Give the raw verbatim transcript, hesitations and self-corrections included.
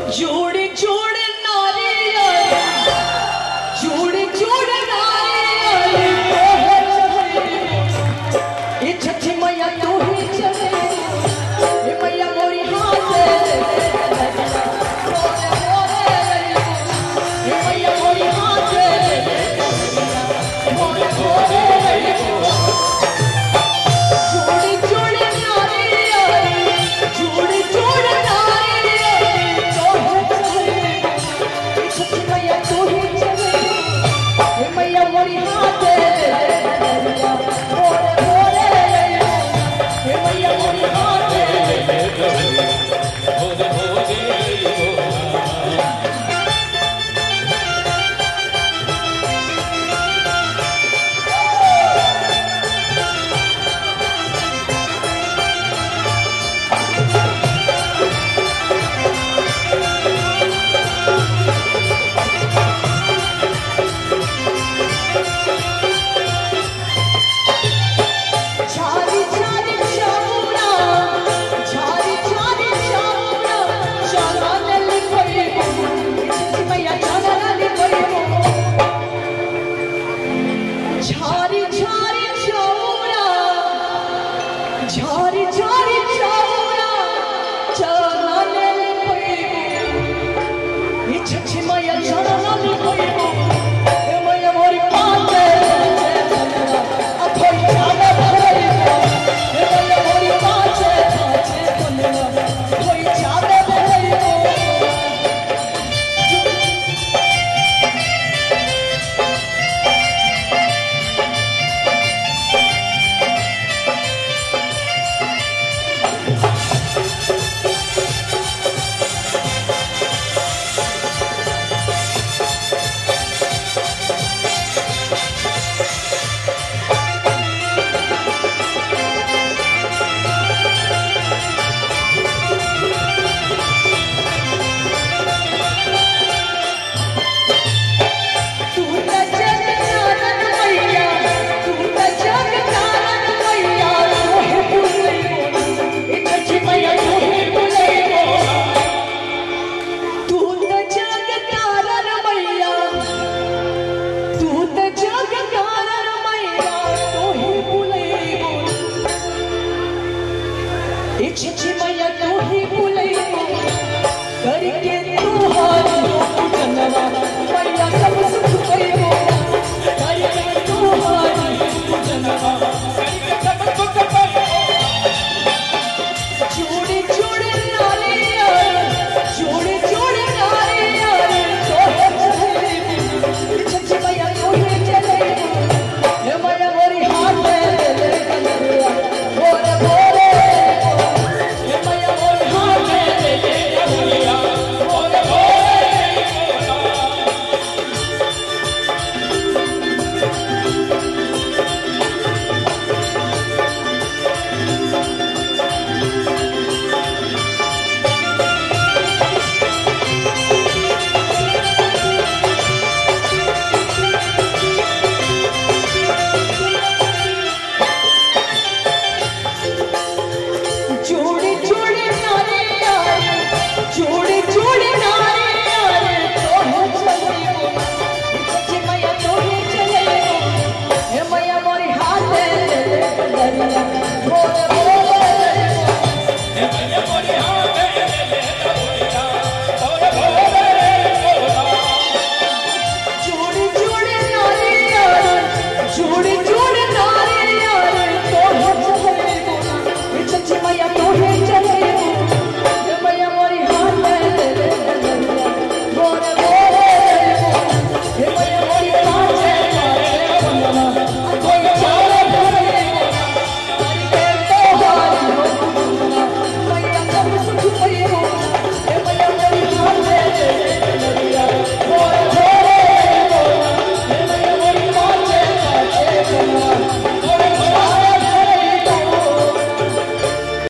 जोड़े जोड़े नारियल जोड़े जोड़े नारियल ये छठी मैया तू ही चले ये मैया मोरी हाथ ये मैया मोरी हाथ जोड़े जोड़े नारियल जोड़े जोड़े झारी झारी चौरा झारी झारी चौरा चरने लिपैबो ये छठी मैया चरने लिपैबो ए मैया मोरी पाते अथई जाने भरैबो ए मैया मोरी पाते पाते बनवा कोई जाने भरैबो छठी मैया तू ही बुलैबो करके तू हारी जनवा मैया सब सुख पैबो करके तू हारी जनवा करके सब सुख पैबो जोड़े जोड़े नारियल जोड़े जोड़े नारियल तोहे चलेबो छठी मैया तू ही चलेबो हे मैया मोरी हाथ ले ले कलरिया बोले बोले जोड़े जोड़े नारियल जोड़े जोड़े नारियल तोहे चलेबो छठी मैया तोहे चलेबो हे मैया मोरी हाथ ले ले कलरिया बोले